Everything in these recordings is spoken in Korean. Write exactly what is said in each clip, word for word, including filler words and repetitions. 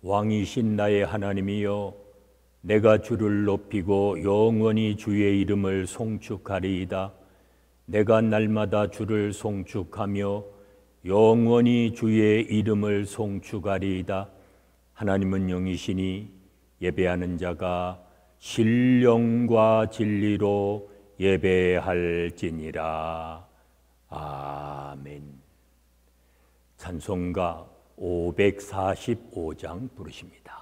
왕이신 나의 하나님이여, 내가 주를 높이고 영원히 주의 이름을 송축하리이다. 내가 날마다 주를 송축하며 영원히 주의 이름을 송축하리이다. 하나님은 영이시니 예배하는 자가 신령과 진리로 예배할지니라. 아멘. 찬송가 오백사십오 장 부르십니다.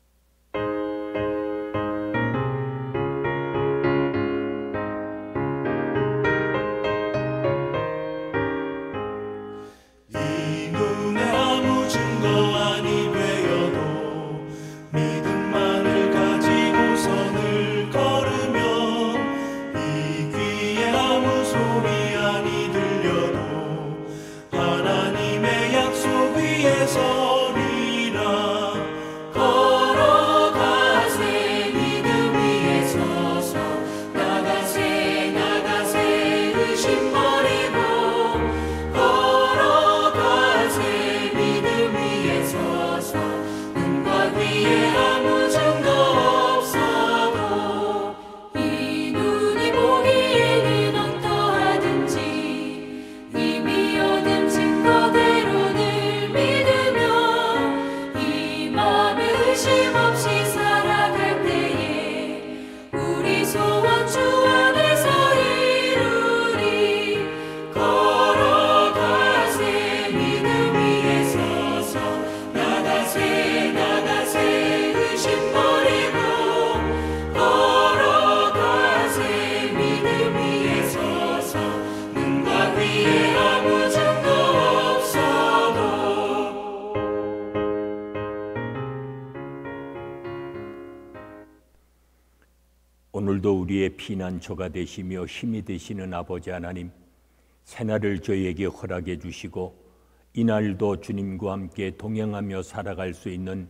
오늘도 우리의 피난처가 되시며 힘이 되시는 아버지 하나님, 새날을 저희에게 허락해 주시고 이날도 주님과 함께 동행하며 살아갈 수 있는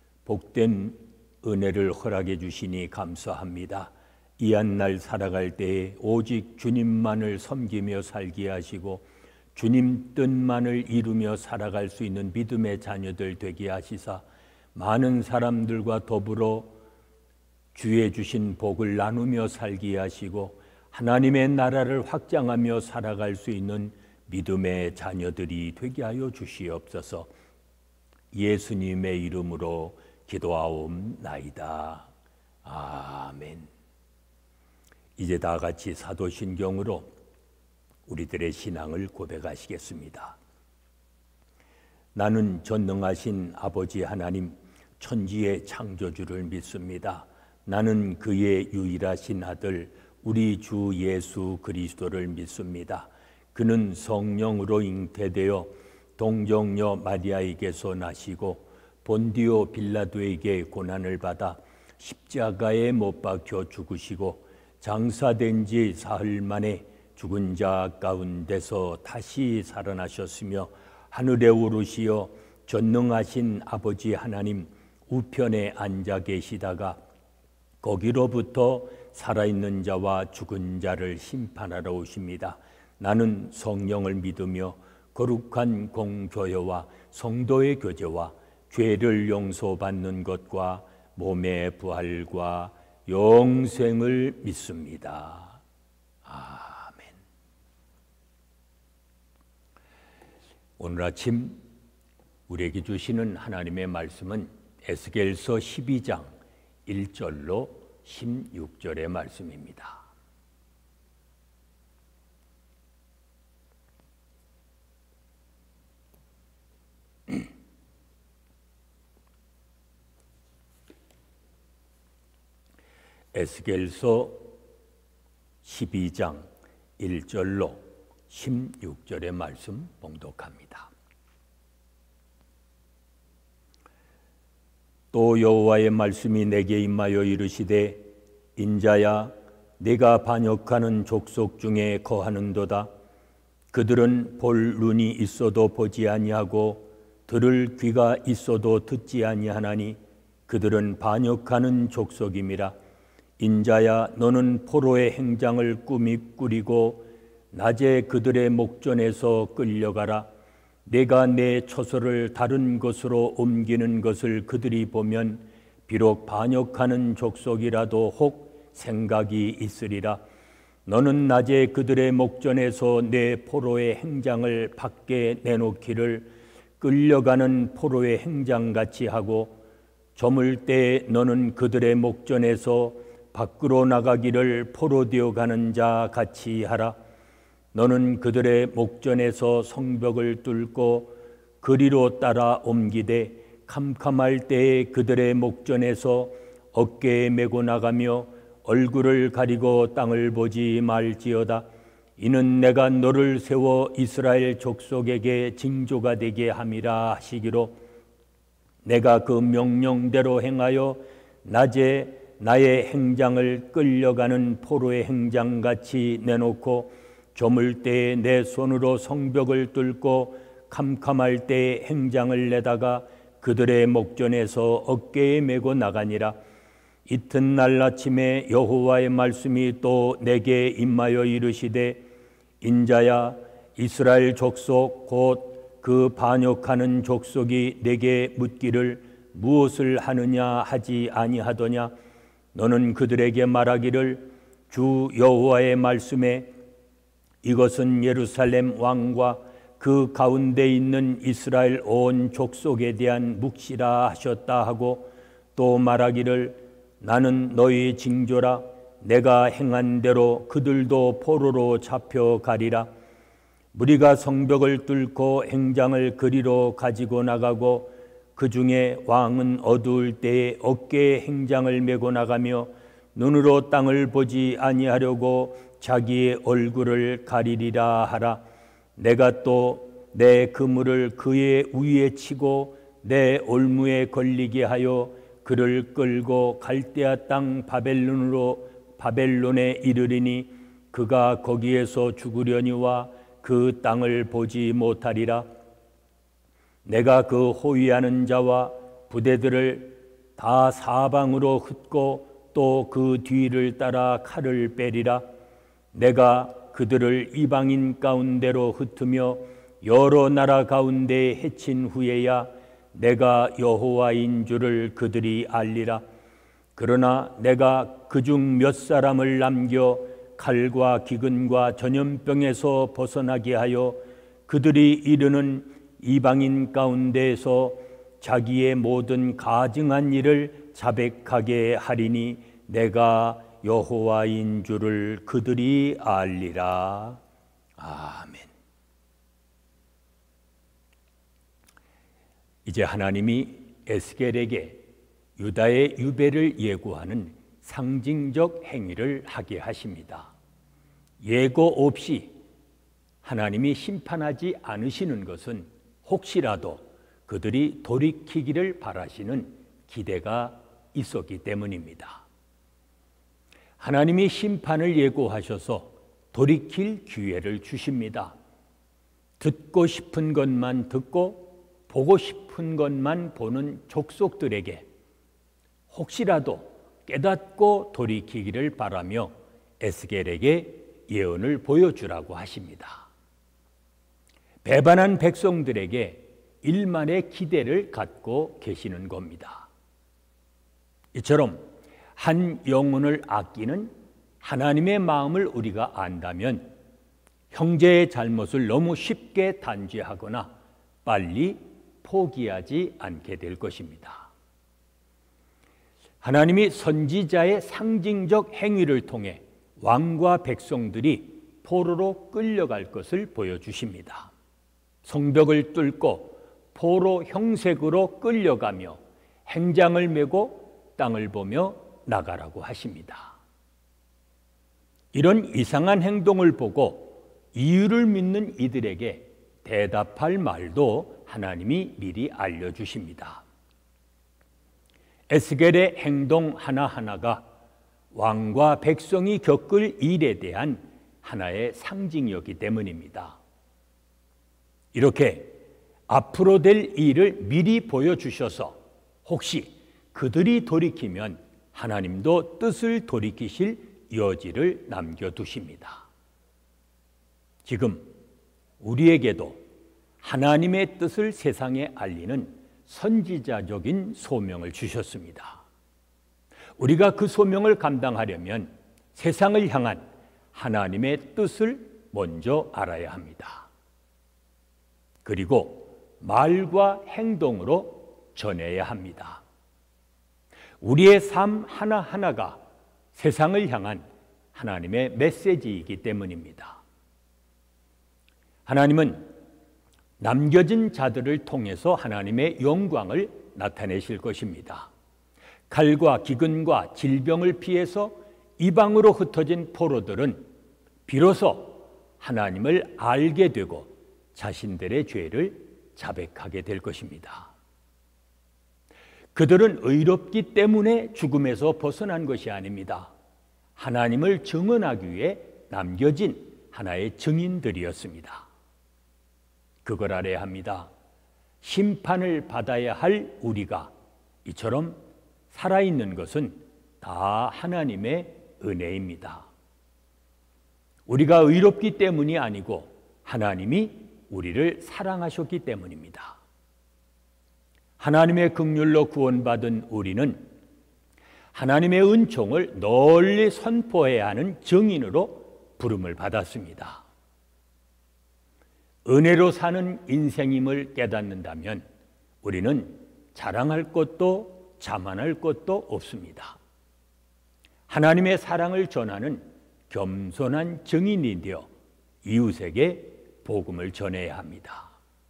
복된 은혜를 허락해 주시니 감사합니다. 이 한 날 살아갈 때에 오직 주님만을 섬기며 살게 하시고 주님 뜻만을 이루며 살아갈 수 있는 믿음의 자녀들 되게 하시사 많은 사람들과 더불어 주의 주신 복을 나누며 살게 하시고 하나님의 나라를 확장하며 살아갈 수 있는 믿음의 자녀들이 되게 하여 주시옵소서. 예수님의 이름으로 기도하옵나이다. 아멘. 이제 다 같이 사도신경으로 우리들의 신앙을 고백하시겠습니다. 나는 전능하신 아버지 하나님, 천지의 창조주를 믿습니다. 나는 그의 유일하신 아들 우리 주 예수 그리스도를 믿습니다. 그는 성령으로 잉태되어 동정녀 마리아에게서 나시고 본디오 빌라도에게 고난을 받아 십자가에 못 박혀 죽으시고 장사된 지 사흘 만에 죽은 자 가운데서 다시 살아나셨으며 하늘에 오르시어 전능하신 아버지 하나님 우편에 앉아 계시다가 거기로부터 살아있는 자와 죽은 자를 심판하러 오십니다. 나는 성령을 믿으며 거룩한 공교회와 성도의 교제와 죄를 용서받는 것과 몸의 부활과 영생을 믿습니다. 아멘. 오늘 아침 우리에게 주시는 하나님의 말씀은 에스겔서 십이 장 일 절로 십육 절의 말씀입니다. 에스겔서 십이 장 일 절로 십육 절의 말씀 봉독합니다. 또 여호와의 말씀이 내게 임하여 이르시되 인자야 내가 반역하는 족속 중에 거하는도다. 그들은 볼 눈이 있어도 보지 아니하고 들을 귀가 있어도 듣지 아니하나니 그들은 반역하는 족속임이라. 인자야 너는 포로의 행장을 꾸미 꾸리고 낮에 그들의 목전에서 끌려가라. 내가 내 처소를 다른 곳으로 옮기는 것을 그들이 보면 비록 반역하는 족속이라도 혹 생각이 있으리라. 너는 낮에 그들의 목전에서 내 포로의 행장을 밖에 내놓기를 끌려가는 포로의 행장같이 하고, 저물 때에 너는 그들의 목전에서 밖으로 나가기를 포로 되어 가는 자 같이 하라. 너는 그들의 목전에서 성벽을 뚫고 그리로 따라 옮기되 캄캄할 때에 그들의 목전에서 어깨에 메고 나가며 얼굴을 가리고 땅을 보지 말지어다. 이는 내가 너를 세워 이스라엘 족속에게 징조가 되게 함이라 하시기로, 내가 그 명령대로 행하여 낮에 나의 행장을 끌려가는 포로의 행장같이 내놓고, 저물 때에 내 손으로 성벽을 뚫고 캄캄할 때에 행장을 내다가 그들의 목전에서 어깨에 메고 나가니라. 이튿날 아침에 여호와의 말씀이 또 내게 임하여 이르시되, 인자야, 이스라엘 족속 곧 그 반역하는 족속이 내게 묻기를 무엇을 하느냐 하지 아니하더냐. 너는 그들에게 말하기를, 주 여호와의 말씀에 이것은 예루살렘 왕과 그 가운데 있는 이스라엘 온 족속에 대한 묵시라 하셨다 하고, 또 말하기를, 나는 너희 징조라. 내가 행한 대로 그들도 포로로 잡혀가리라. 무리가 성벽을 뚫고 행장을 그리로 가지고 나가고, 그 중에 왕은 어두울 때에 어깨에 행장을 메고 나가며 눈으로 땅을 보지 아니하려고 자기의 얼굴을 가리리라 하라. 내가 또 내 그물을 그의 위에 치고 내 올무에 걸리게 하여 그를 끌고 갈대아 땅 바벨론으로 바벨론에 이르리니, 그가 거기에서 죽으려니와 그 땅을 보지 못하리라. 내가 그 호위하는 자와 부대들을 다 사방으로 흩고 또 그 뒤를 따라 칼을 빼리라. 내가 그들을 이방인 가운데로 흩으며 여러 나라 가운데 해친 후에야 내가 여호와인 줄을 그들이 알리라. 그러나 내가 그중 몇 사람을 남겨 칼과 기근과 전염병에서 벗어나게 하여 그들이 이르는 이방인 가운데에서 자기의 모든 가증한 일을 자백하게 하리니, 내가 여호와인 줄을 그들이 알리라. 아멘. 이제 하나님이 에스겔에게 유다의 유배를 예고하는 상징적 행위를 하게 하십니다. 예고 없이 하나님이 심판하지 않으시는 것은 혹시라도 그들이 돌이키기를 바라시는 기대가 있었기 때문입니다. 하나님이 심판을 예고하셔서 돌이킬 기회를 주십니다. 듣고 싶은 것만 듣고 보고 싶은 것만 보는 족속들에게 혹시라도 깨닫고 돌이키기를 바라며 에스겔에게 예언을 보여주라고 하십니다. 배반한 백성들에게 일만의 기대를 갖고 계시는 겁니다. 이처럼 한 영혼을 아끼는 하나님의 마음을 우리가 안다면 형제의 잘못을 너무 쉽게 단죄하거나 빨리 포기하지 않게 될 것입니다. 하나님이 선지자의 상징적 행위를 통해 왕과 백성들이 포로로 끌려갈 것을 보여주십니다. 성벽을 뚫고 포로 형색으로 끌려가며 행장을 메고 땅을 보며 나가라고 하십니다. 이런 이상한 행동을 보고 이유를 믿는 이들에게 대답할 말도 하나님이 미리 알려주십니다. 에스겔의 행동 하나하나가 왕과 백성이 겪을 일에 대한 하나의 상징이었기 때문입니다. 이렇게 앞으로 될 일을 미리 보여주셔서 혹시 그들이 돌이키면 하나님도 뜻을 돌이키실 여지를 남겨두십니다. 지금 우리에게도 하나님의 뜻을 세상에 알리는 선지자적인 소명을 주셨습니다. 우리가 그 소명을 감당하려면 세상을 향한 하나님의 뜻을 먼저 알아야 합니다. 그리고 말과 행동으로 전해야 합니다. 우리의 삶 하나하나가 세상을 향한 하나님의 메시지이기 때문입니다. 하나님은 남겨진 자들을 통해서 하나님의 영광을 나타내실 것입니다. 칼과 기근과 질병을 피해서 이방으로 흩어진 포로들은 비로소 하나님을 알게 되고 자신들의 죄를 자백하게 될 것입니다. 그들은 의롭기 때문에 죽음에서 벗어난 것이 아닙니다. 하나님을 증언하기 위해 남겨진 하나의 증인들이었습니다. 그걸 알아야 합니다. 심판을 받아야 할 우리가 이처럼 살아있는 것은 다 하나님의 은혜입니다. 우리가 의롭기 때문이 아니고 하나님이 우리를 사랑하셨기 때문입니다. 하나님의 긍휼로 구원받은 우리는 하나님의 은총을 널리 선포해야 하는 증인으로 부름을 받았습니다. 은혜로 사는 인생임을 깨닫는다면 우리는 자랑할 것도 자만할 것도 없습니다. 하나님의 사랑을 전하는 겸손한 증인이 되어 이웃에게 복음을 전해야 합니다.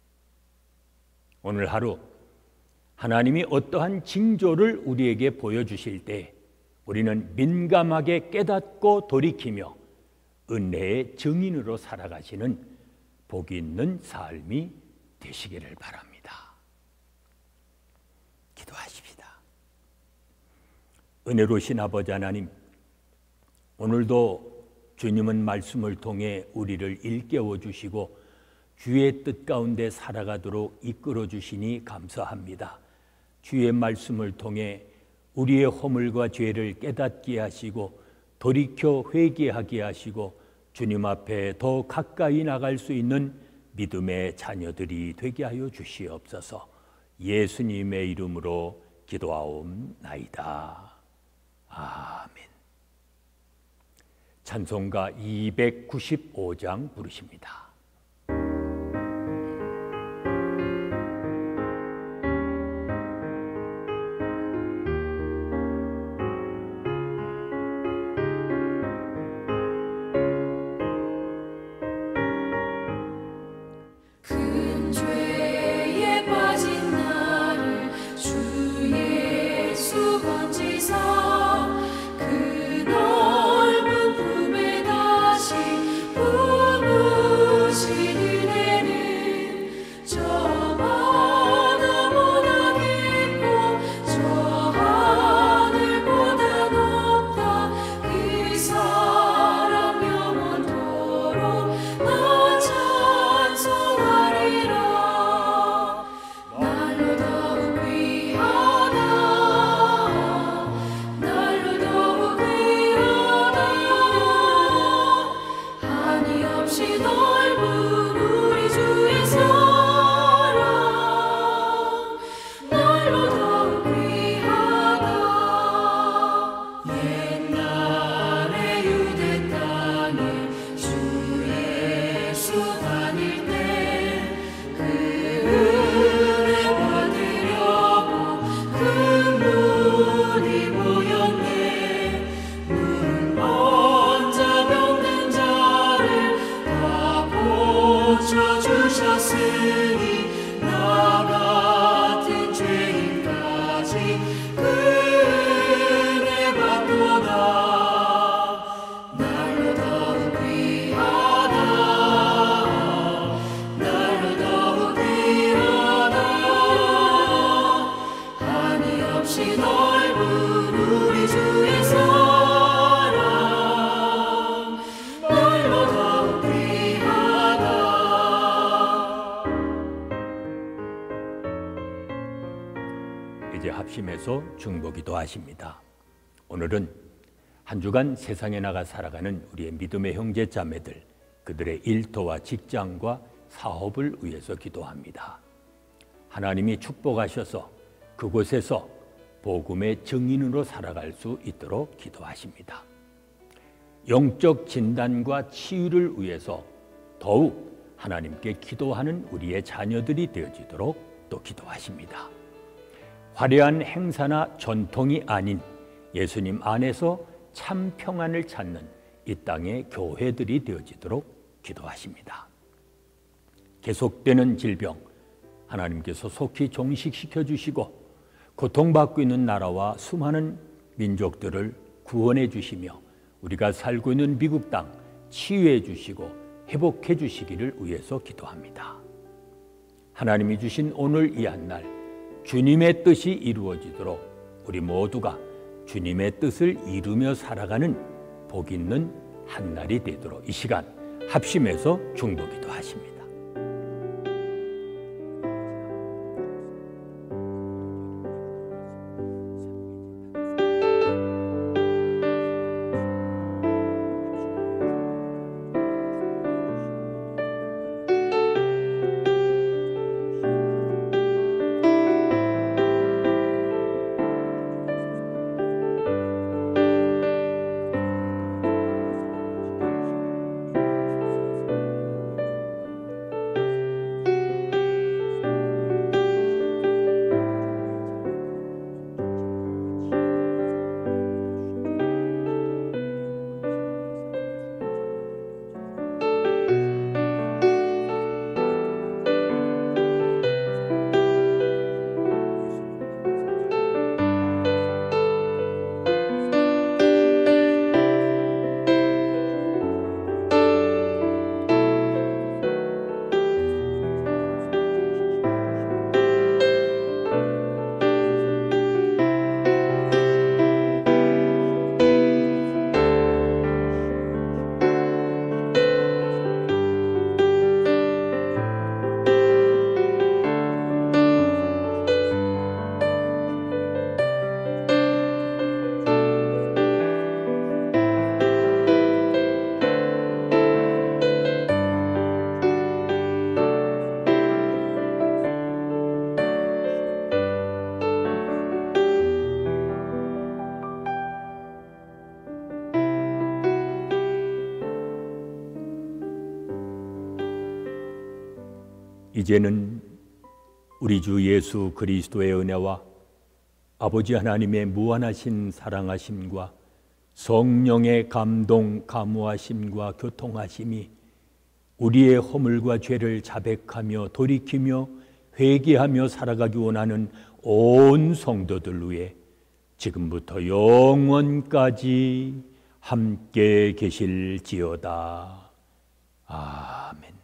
오늘 하루 하나님이 어떠한 징조를 우리에게 보여주실 때 우리는 민감하게 깨닫고 돌이키며 은혜의 증인으로 살아가시는 복이 있는 삶이 되시기를 바랍니다. 기도하십시다. 은혜로우신 아버지 하나님, 오늘도 주님은 말씀을 통해 우리를 일깨워 주시고 주의 뜻 가운데 살아가도록 이끌어 주시니 감사합니다. 주의 말씀을 통해 우리의 허물과 죄를 깨닫게 하시고 돌이켜 회개하게 하시고 주님 앞에 더 가까이 나갈 수 있는 믿음의 자녀들이 되게 하여 주시옵소서. 예수님의 이름으로 기도하옵나이다. 아멘. 찬송가 이백구십오 장 부르십니다. 이제 합심해서 중보기도 하십니다. 오늘은 한 주간 세상에 나가 살아가는 우리의 믿음의 형제 자매들, 그들의 일터와 직장과 사업을 위해서 기도합니다. 하나님이 축복하셔서 그곳에서 복음의 증인으로 살아갈 수 있도록 기도하십니다. 영적 진단과 치유를 위해서 더욱 하나님께 기도하는 우리의 자녀들이 되어지도록 또 기도하십니다. 화려한 행사나 전통이 아닌 예수님 안에서 참 평안을 찾는 이 땅의 교회들이 되어지도록 기도하십니다. 계속되는 질병 하나님께서 속히 종식시켜 주시고 고통받고 있는 나라와 수많은 민족들을 구원해 주시며 우리가 살고 있는 미국 땅 치유해 주시고 회복해 주시기를 위해서 기도합니다. 하나님이 주신 오늘 이 한날 주님의 뜻이 이루어지도록 우리 모두가 주님의 뜻을 이루며 살아가는 복 있는 한날이 되도록 이 시간 합심해서 중보 기도하십니다. 이제는 우리 주 예수 그리스도의 은혜와 아버지 하나님의 무한하신 사랑하심과 성령의 감동 감화하심과 교통하심이 우리의 허물과 죄를 자백하며 돌이키며 회개하며 살아가기 원하는 온 성도들 위해 지금부터 영원까지 함께 계실지어다. 아멘.